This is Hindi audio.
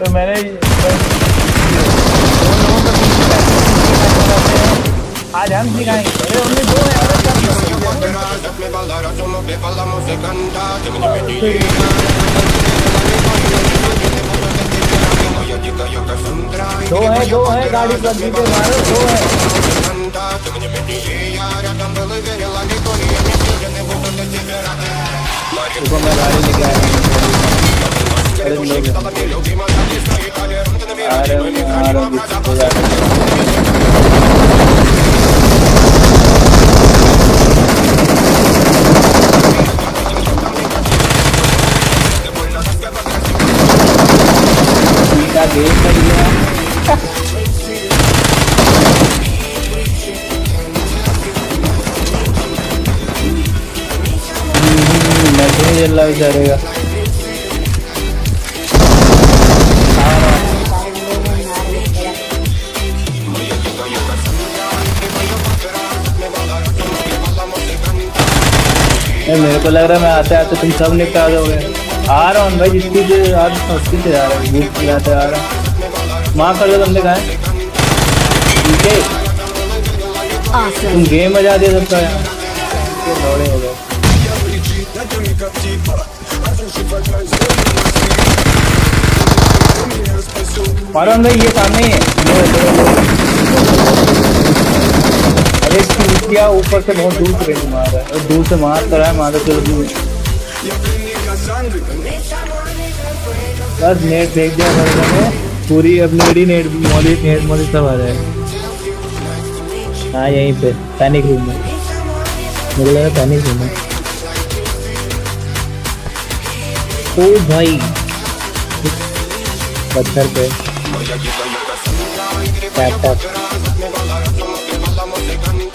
तो मैंने आज हम सिखाएंगे। अरे उनमें दो है दो है गाड़ी पर दीजिए मारो, दो है। देखो मैं गाड़ी लेके आया जल्ला बेचारेगा। मेरे को लग रहा है मैं आते आते तुम सब निपटा दोगे। आ रहा हूँ भाई, जिसकी से आज सस्ती से आ रहा है, भूख खिलाते आ रहा है। माँ कर दो तुमने कहा है ठीक है। तुम गेम मजा दे सकता है लौड़े हो गए। मारो भाई, ये सामने ही है। अरे क्या ऊपर से बहुत दूर से मार रहा है, और दूर से मार कर रहा है, मार चलो दूर। बस नेट फेंक दिया मैंने पूरी, अपनी नेट मॉली सब आ जाए। हाँ यहीं पे पैनिक रूम में, मुझे लगा पैनिक रूम में। ओ भाई पत्थर पे टैप टैप